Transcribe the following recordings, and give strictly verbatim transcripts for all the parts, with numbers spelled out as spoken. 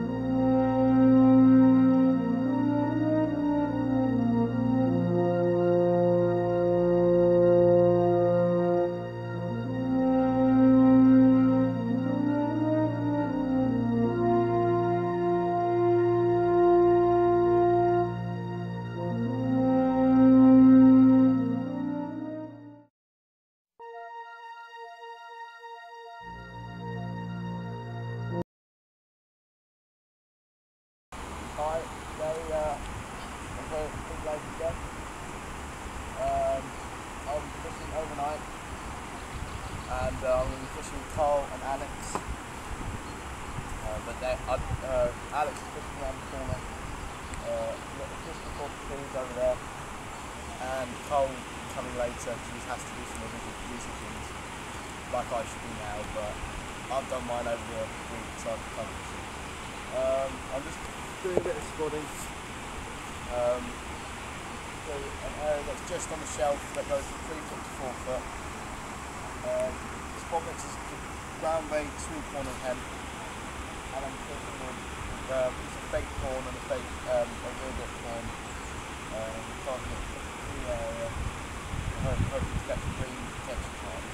Hi, today uh, I'm here at Big Lake again. Um, I was fishing overnight and uh, I'm going to be fishing with Carl and Alex. Uh, but they, uh, uh, Alex is fishing around the corner. Uh, we've got the fish before the trees over there, and Carl coming later. She has to do some revision things like I should do now, but I've done mine over the week, so I've come fishing. Um, I'm just doing a bit of spotting. Um, so an area that's just on the shelf that goes from three foot to four foot. Um, the spot mix is ground bait, sweet corn and hemp, and I'm fishing with uh, a piece of fake corn and a fake um, a real bit corn. Um, targeting a green area. I'm hoping to catch a green potential time.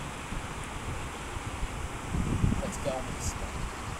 Let's get on with the spot.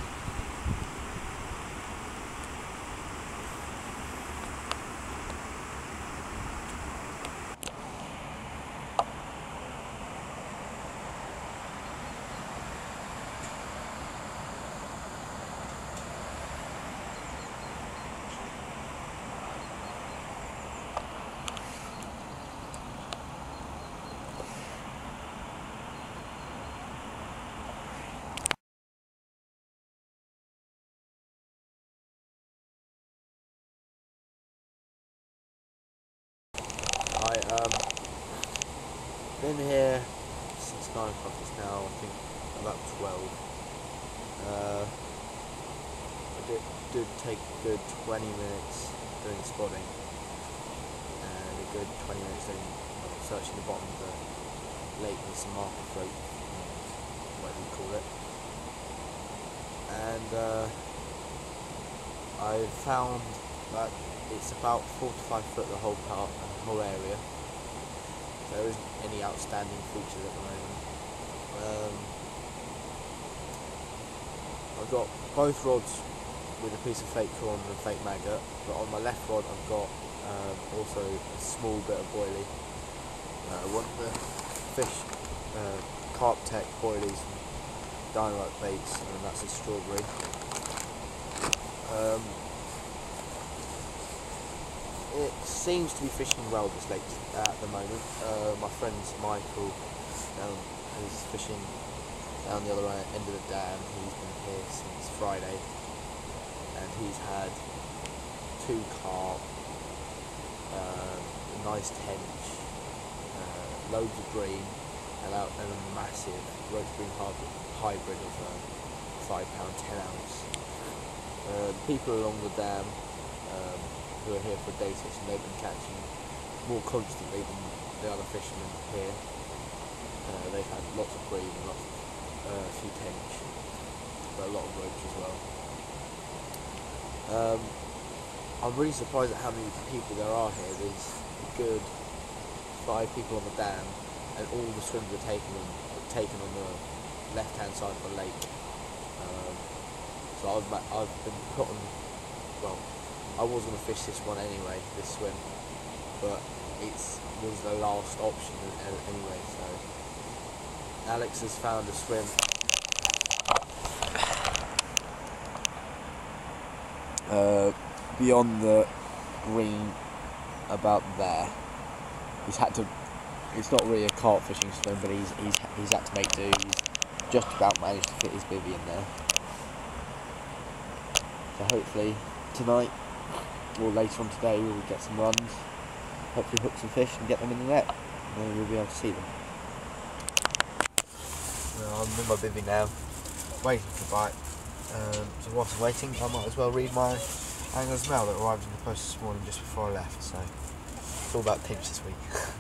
I um been here since nine o'clock. It's now I think about twelve. Uh, I did, did take a good twenty minutes doing spotting and a good twenty minutes doing well, searching the bottom of the lake with some marker float, whatever you call it. And uh, I found that it's about four to five foot the whole part, the whole area. There isn't any outstanding features at the moment. Um, I've got both rods with a piece of fake corn and a fake maggot, but on my left rod I've got um, also a small bit of boilie. Uh, one of the fish uh, Carp Tech boilies from Dynamite Baits, and that's a strawberry. Um, It seems to be fishing well this lake at the moment. Uh, my friend Michael um, is fishing down the other end of the dam. He's been here since Friday, and he's had two carp, uh, a nice tench, uh, loads of green, and, out, and a massive roach green hybrid of a five pound ten ounce. Uh, the people along the dam um, who are here for day fishing, they've been catching more constantly than the other fishermen here. Uh, they've had lots of green and lots of uh, a few tench, but a lot of roach as well. Um, I'm really surprised at how many people there are here. There's a good five people on the dam, and all the swims are taken on, taken on the left-hand side of the lake. Um, so I've I've been put on. Well, I was going to fish this one anyway, this swim, but it was the last option anyway, so Alex has found a swim. Uh, beyond the green, about there. He's had to, it's not really a carp fishing swim, but he's, he's, he's had to make do. He's just about managed to fit his bivvy in there. So hopefully tonight, or later on today, we'll get some runs, hopefully hook some fish and get them in the net, and then we'll be able to see them. Well, I'm in my bivvy now, waiting to bite, um, so whilst I'm waiting I might as well read my angler's mail that arrived in the post this morning just before I left, so it's all about tips this week.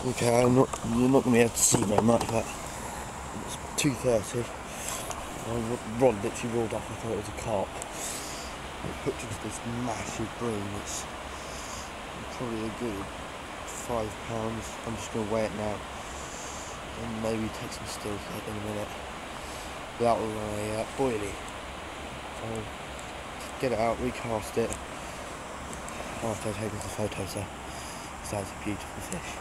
Okay, I'm not, you're not going to be able to see very much, but it's two thirty. My rod literally rolled off, I thought it was a carp. It hooked into this massive bream. It's probably a good five pounds. I'm just going to weigh it now and maybe take some stills in a minute. That was my uh, boilie. So get it out, recast it after I've taken some photos. So that's a beautiful fish.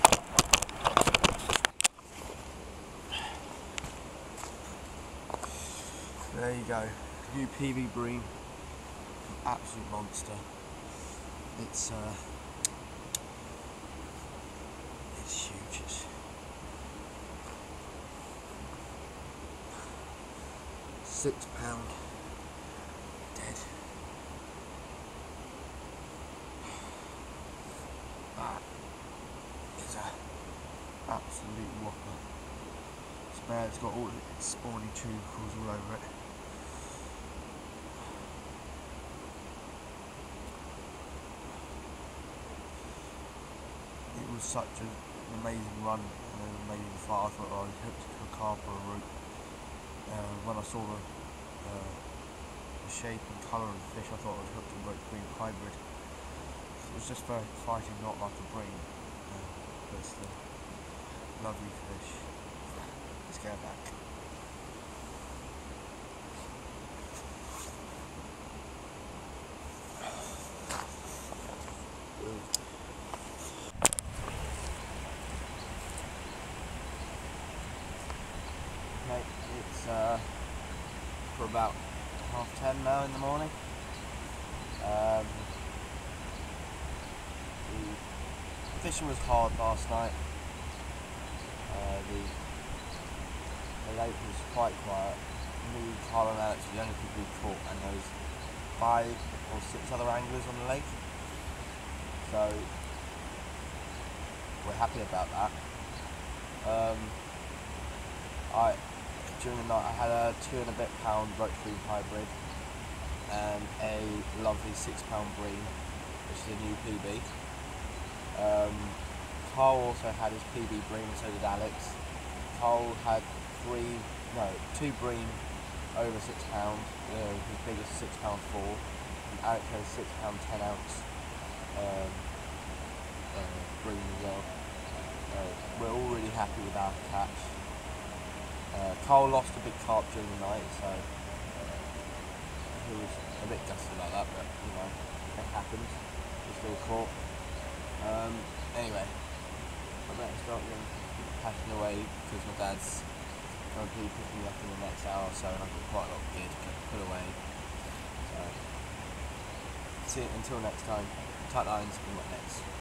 There you go, new P V bream, absolute monster. It's uh, it's huge. It's six pound dead. That is a absolute whopper. It's bad. It's got all its spawny tubercles all over it. It was such an amazing run and an amazing fight. I thought I was hooked to a carp or a root. Uh, when I saw the, uh, the shape and colour of the fish, I thought I was hooked to a roach bream hybrid. It was just very fighting, not like a bream, uh, but it's a lovely fish. Let's go back. Okay, it's uh, for about half ten now in the morning. Um, the fishing was hard last night. Uh, the, the lake was quite quiet. Me, Carl and Alex were the only people we caught, and there was five or six other anglers on the lake. So we're happy about that. Um, I during the night I had a two and a bit pound roach bream hybrid and a lovely six pound bream, which is a new P B. Um, Carl also had his P B bream, and so did Alex. Carl had three, no, two bream over six pound. Uh, his biggest six pound four, and Alex had a six pound ten ounce um, uh, bream as well. Uh, we're all really happy with our catch. Uh, Carl lost a big carp during the night, so he was a bit gutted about that, but you know, it happens. We still caught. Um, anyway, I better start getting packing away because my dad's going to be picking me up in the next hour or so, and I've got quite a lot of gear to put away. So, see, until next time, tight lines and what next.